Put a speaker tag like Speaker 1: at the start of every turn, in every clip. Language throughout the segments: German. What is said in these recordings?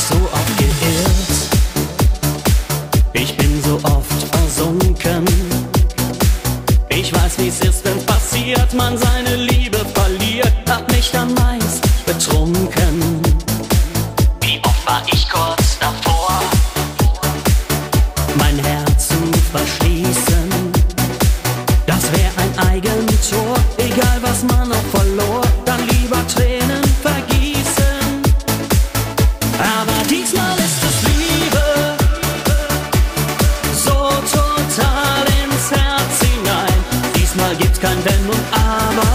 Speaker 1: so oft geirrt, ich bin so oft versunken. Ich weiß, wie's ist, wenn passiert, man seine Liebe verliert. Hab mich dann meist betrunken. Wie oft war ich kurz davor, mein Herz zu verschließen? Das wär ein Eigentor, egal was man auch verlor, dann lieber Tränen vergießen. Aber diesmal ist es Liebe, so total ins Herz hinein. Diesmal gibt's kein Wenn und Aber,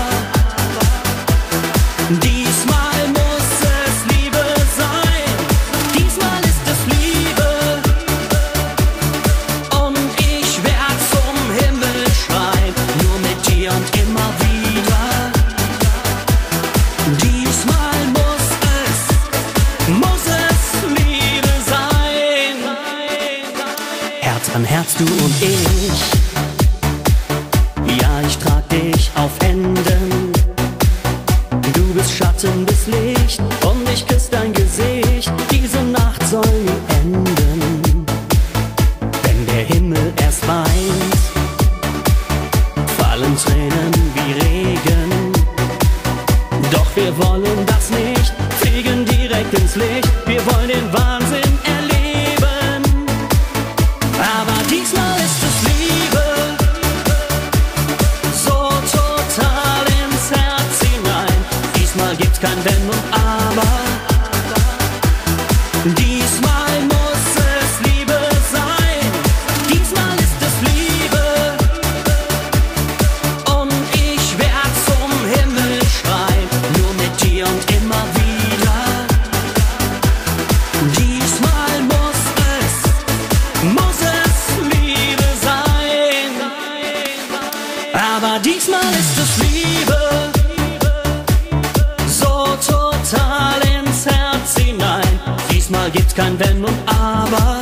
Speaker 1: diesmal muss es Liebe sein. Diesmal ist es Liebe und ich werd zum Himmel schreien, nur mit dir und immer wieder. Diesmal muss es Liebe sein. Herz an Herz, du und ich. Ja, ich trag dich auf Händen. Du bist Schatten bis Licht und ich küss dein Gesicht. Diese Nacht soll nie enden. Wenn der Himmel erst weint, fallen Tränen wie Regen. Doch wir wollen das nicht, fliegen direkt ins Licht. Wir wollen den Wahnsinn erleben. Aber diesmal ist es Liebe, so total ins Herz hinein. Diesmal gibt's kein Wenn und Aber, diesmal muss es Liebe sein. Diesmal ist es Liebe und ich werd zum Himmel schreien, nur mit dir und immer wieder. Diesmal muss es Liebe sein. Aber diesmal ist es Liebe, so total ins Herz hinein. Diesmal gibt's kein Wenn und Aber.